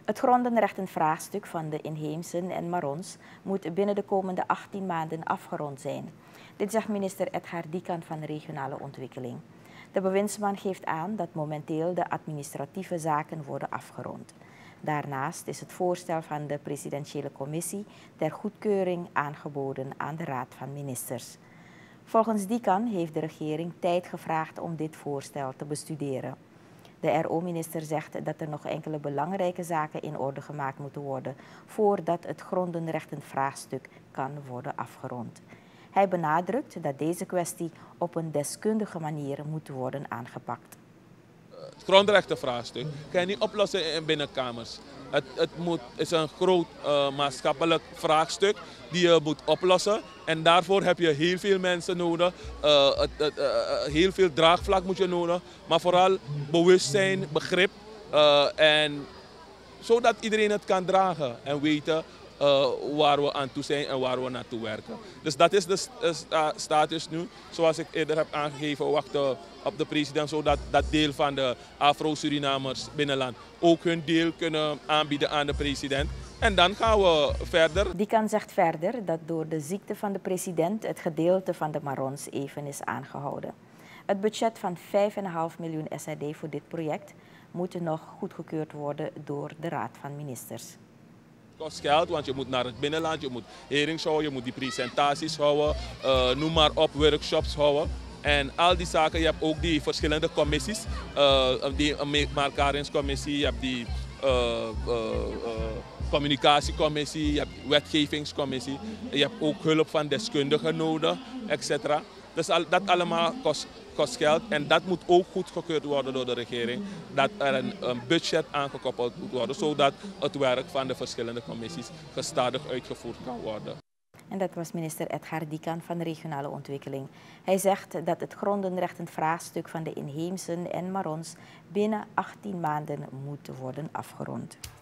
Het grondenrechtenvraagstuk van de inheemsen en Marons moet binnen de komende 18 maanden afgerond zijn. Dit zegt minister Edgar Diekan van Regionale Ontwikkeling. De bewindsman geeft aan dat momenteel de administratieve zaken worden afgerond. Daarnaast is het voorstel van de presidentiële commissie ter goedkeuring aangeboden aan de Raad van Ministers. Volgens Diekan heeft de regering tijd gevraagd om dit voorstel te bestuderen. De RO-minister zegt dat er nog enkele belangrijke zaken in orde gemaakt moeten worden voordat het grondenrechtenvraagstuk kan worden afgerond. Hij benadrukt dat deze kwestie op een deskundige manier moet worden aangepakt. Het grondrechtenvraagstuk kan je niet oplossen in binnenkamers. Het is een groot maatschappelijk vraagstuk die je moet oplossen. En daarvoor heb je heel veel mensen nodig. Heel veel draagvlak moet je nodig. Maar vooral bewustzijn, begrip. En zodat iedereen het kan dragen en weten waar we aan toe zijn en waar we naartoe werken. Dus dat is de status nu. Zoals ik eerder heb aangegeven, we wachten op de president zodat dat deel van de Afro-Surinamers binnenland ook hun deel kunnen aanbieden aan de president. En dan gaan we verder. Diekan zegt verder dat door de ziekte van de president het gedeelte van de Marons even is aangehouden. Het budget van 5,5 miljoen SRD voor dit project moet nog goedgekeurd worden door de Raad van Ministers. Het kost geld, want je moet naar het binnenland, je moet herings houden, je moet die presentaties houden, noem maar op, workshops houden. En al die zaken, je hebt ook die verschillende commissies, die markaringscommissie, je hebt die communicatiecommissie, je hebt wetgevingscommissie, je hebt ook hulp van deskundigen nodig, etc. Dus dat allemaal kost geld en dat moet ook goedgekeurd worden door de regering. Dat er een budget aangekoppeld moet worden, zodat het werk van de verschillende commissies gestadig uitgevoerd kan worden. En dat was minister Edgar Diekan van Regionale Ontwikkeling. Hij zegt dat het grondenrechtenvraagstuk van de inheemsen en Marons binnen 18 maanden moet worden afgerond.